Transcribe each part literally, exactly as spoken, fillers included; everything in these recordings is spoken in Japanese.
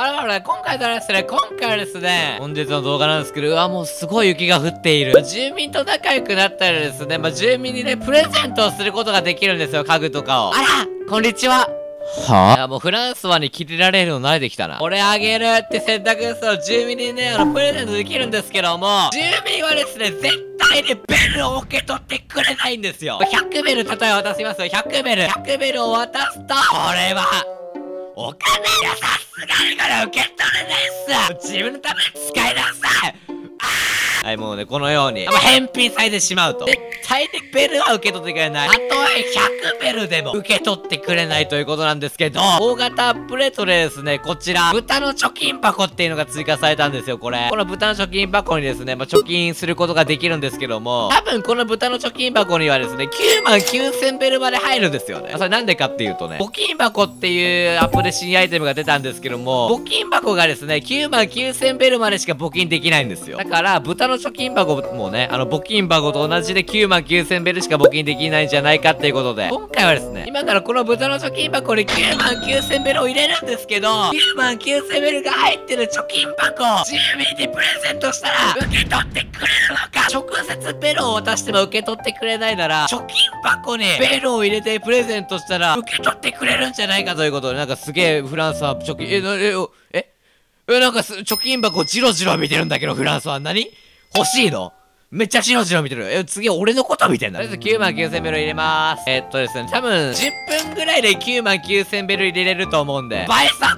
あらあら、今回からですね、今回はですね、本日の動画なんですけど、うわ、もうすごい雪が降っている。住民と仲良くなったらですね、まあ、住民にね、プレゼントをすることができるんですよ、家具とかを。あら、こんにちは。はぁ、いや、もうフランスはに着れられるの慣れてきたな。これあげるって選択すると住民にね、あの、プレゼントできるんですけども、住民はですね、絶対にベルを受け取ってくれないんですよ。ひゃくベル、例えば渡しますよ。ひゃくベル。ひゃくベルを渡すと、これは、お金がさすがにこれ受け取れないっす。自分のために使いなさい。あー、はい、もうね、このように、返品されてしまうと。絶対にベルは受け取ってくれない。たとえひゃくベルでも受け取ってくれないということなんですけど、大型アップデートでですね、こちら、豚の貯金箱っていうのが追加されたんですよ、これ。この豚の貯金箱にですね、まあ、貯金することができるんですけども、多分この豚の貯金箱にはですね、きゅうまんきゅうせんベルまで入るんですよね。それなんでかっていうとね、募金箱っていうアップで新アイテムが出たんですけども、募金箱がですね、きゅうまんきゅうせんベルまでしか募金できないんですよ。だから、豚の貯金箱もね、あの、募金箱と同じできゅうまんきゅうせんベルしか募金できないんじゃないかっていうことで、今回はですね、今からこの豚の貯金箱にきゅうまんきゅうせんベルを入れるんですけど、きゅうまんきゅうせんベルが入ってる貯金箱を住民にプレゼントしたら、受け取ってくれるのか、直接ベルを渡しても受け取ってくれないなら、貯金箱にベルを入れてプレゼントしたら、受け取ってくれるんじゃないかということで、なんかすげえフランスは貯金、え、な、え、え、え、なんかす貯金箱ジロジロ見てるんだけど、フランスは何欲しいの？めっちゃジロジロ見てる。え、次俺のこと見てんだ。とりあえずきゅうまんきゅうせんベル入れまーす。えー、っとですね、多分じゅっぷんぐらいできゅうまんきゅうせんベル入れれると思うんで。倍速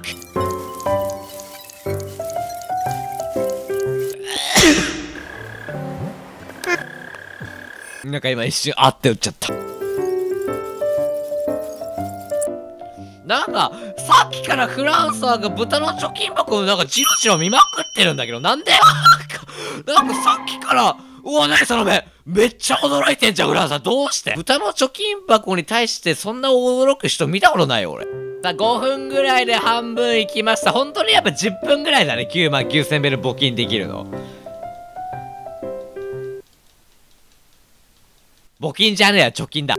なんか今一瞬あって打っちゃった。なんか、さっきからフランスは豚の貯金箱をなんかジロジロ見まくってるんだけど、なんでなんかさっきから、うわ、なにその目めっちゃ驚いてんじゃん、フランスさん。どうして豚の貯金箱に対してそんな驚く人見たことないよ、俺。さあ、ごふんぐらいで半分いきました。本当にやっぱじゅっぷんぐらいだね、きゅうまんきゅうせんベル募金できるの。募金じゃねえや、貯金だ。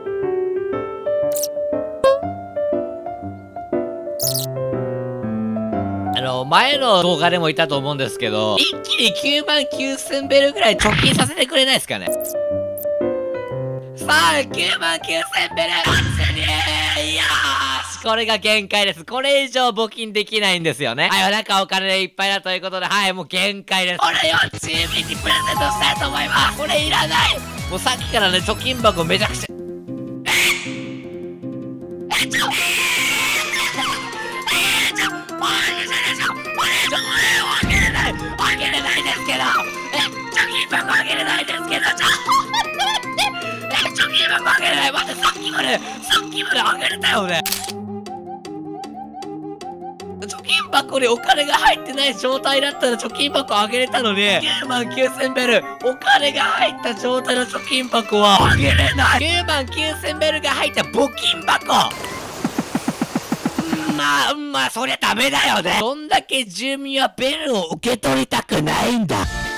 あの、前の動画でも言ったと思うんですけど、一気にきゅうまんきゅうせんベルぐらい貯金させてくれないですかね。さあ、きゅうまんきゅうせんベルよーし、これが限界です。これ以上募金できないんですよね。はい、なんかお金でいっぱいだということで、はい、もう限界です。これをチームにプレゼントしたいと思います。これいらない。もうさっきからね、貯金箱めちゃくちゃ。えっちょあげれないあげれないですけど、え、貯金箱あげれないですけど、ちょっとえ、貯金箱あげれない。待って、さっきまでさっきまであげれたよね。貯金箱にお金が入ってない状態だったら貯金箱あげれたのに、きゅうまんきゅうせんベルお金が入った状態の貯金箱はあげれない。きゅうまんきゅうせんベルが入った募金箱、まあ、まあ、そりゃダメだよね。どんだけ住民はベルを受け取りたくないんだ。